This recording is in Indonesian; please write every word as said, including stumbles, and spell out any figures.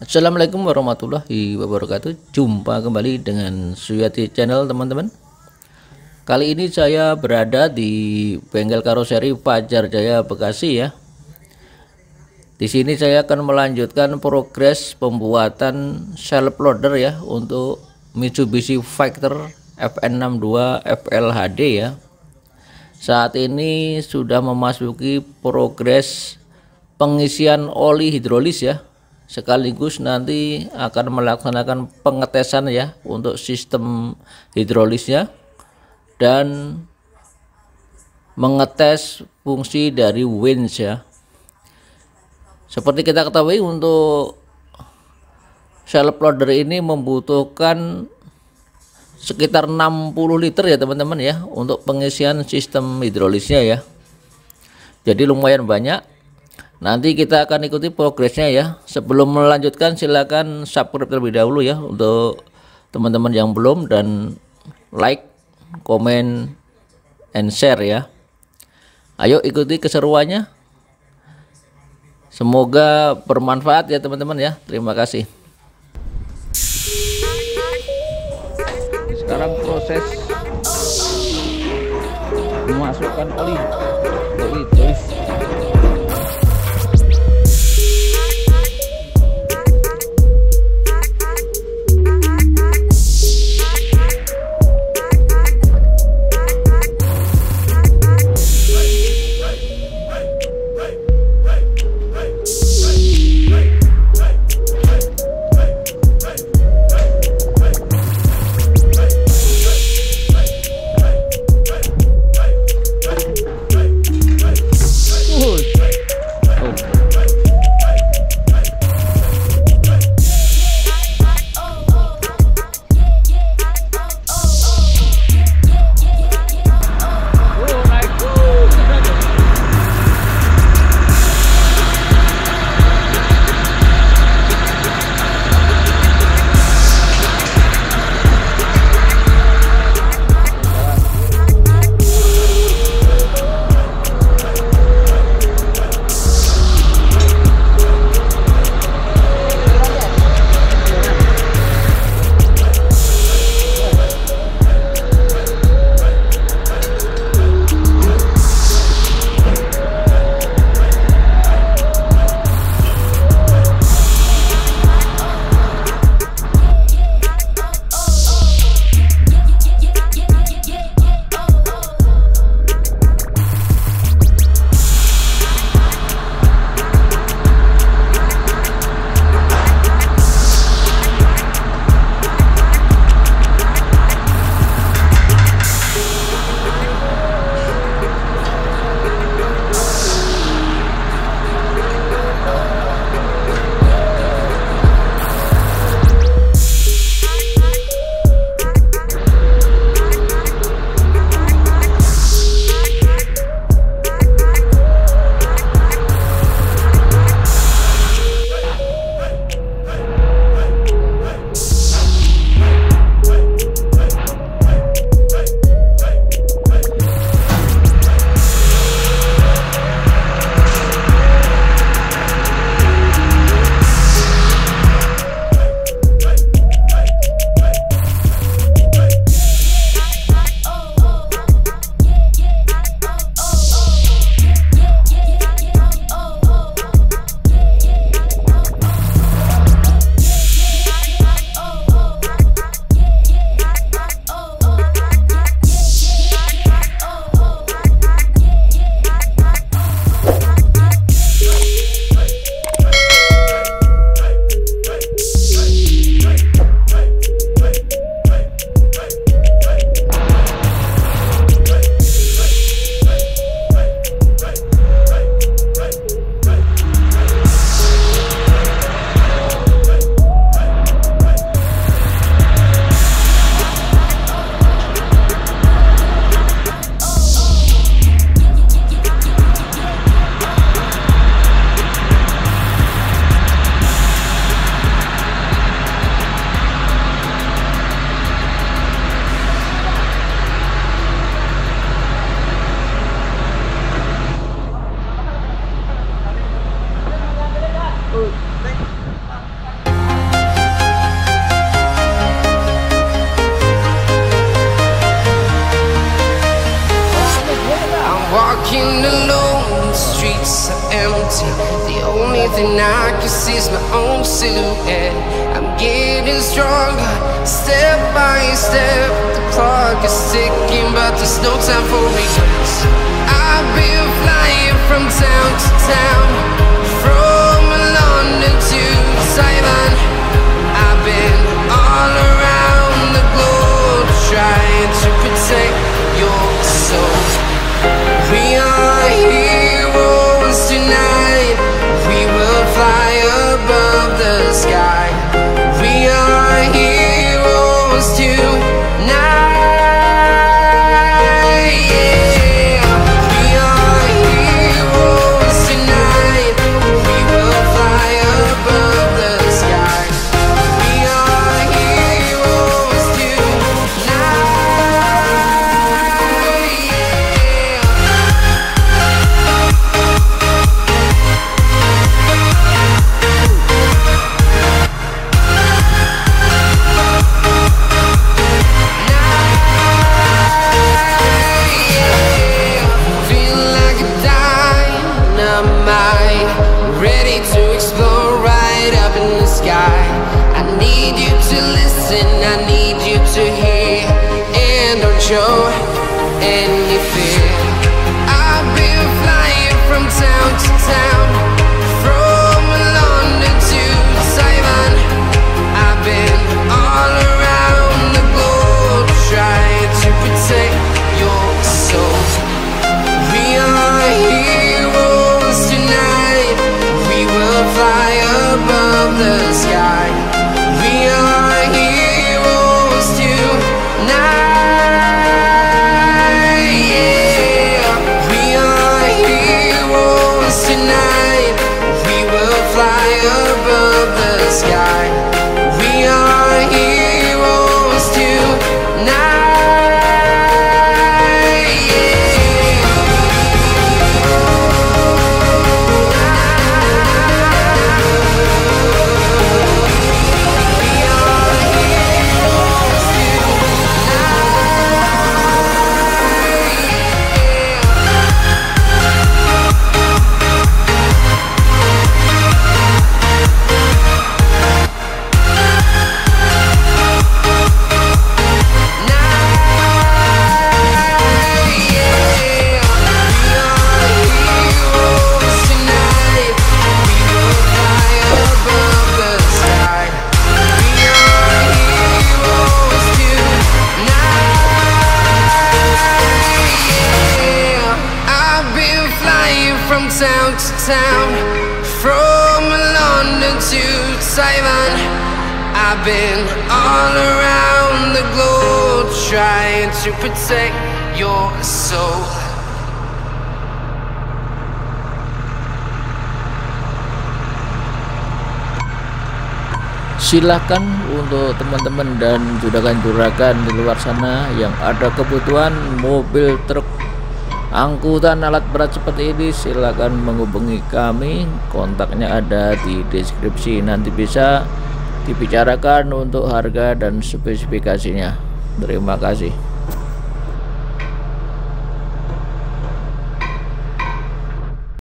Assalamualaikum warahmatullahi wabarakatuh. Jumpa kembali dengan Suyati Channel, teman-teman. Kali ini saya berada di bengkel karoseri Fajar Jaya Bekasi ya. Di sini saya akan melanjutkan progres pembuatan self loader ya untuk Mitsubishi Factor F N enam dua F L H D ya. Saat ini sudah memasuki progres pengisian oli hidrolis ya. Sekaligus nanti akan melaksanakan pengetesan ya untuk sistem hidrolisnya dan mengetes fungsi dari winch ya. Seperti kita ketahui, untuk self loader ini membutuhkan sekitar enam puluh liter ya teman-teman ya untuk pengisian sistem hidrolisnya ya. Jadi lumayan banyak. Nanti kita akan ikuti progresnya ya. Sebelum melanjutkan silakan subscribe terlebih dahulu ya untuk teman-teman yang belum, dan like, komen, and share ya. Ayo ikuti keseruannya. Semoga bermanfaat ya teman-teman ya. Terima kasih. Sekarang proses memasukkan oli oli hidrolis. walking alone, the streets are empty. The only thing I can see is my own silhouette. I'm getting stronger, step by step. The clock is ticking, but there's no time for regrets. I've been flying from town to town, from London to Taiwan. I've been all around the globe, trying to protect your soul. We are heroes tonight. We will fly above the sky. We are heroes tonight. Yeah. We are heroes tonight. We will fly above the sky. We are heroes tonight. Ready to explore right up in the sky. I need you to listen, I need you to hear, and don't show any fear. I've been flying from town to town, from London to Taiwan. I've been all around the globe, trying to protect your soul. We are heroes tonight. We will fly above the sky. We are heroes tonight. Yeah. We are heroes tonight. We will fly above the sky. We are heroes tonight. From town to town, from London to Taiwan. I've been all around the globe, trying to protect your soul. Silakan untuk teman-teman dan juragan-juragan di luar sana yang ada kebutuhan mobil truk angkutan alat berat seperti ini, silakan menghubungi kami. Kontaknya ada di deskripsi, nanti bisa dibicarakan untuk harga dan spesifikasinya. Terima kasih.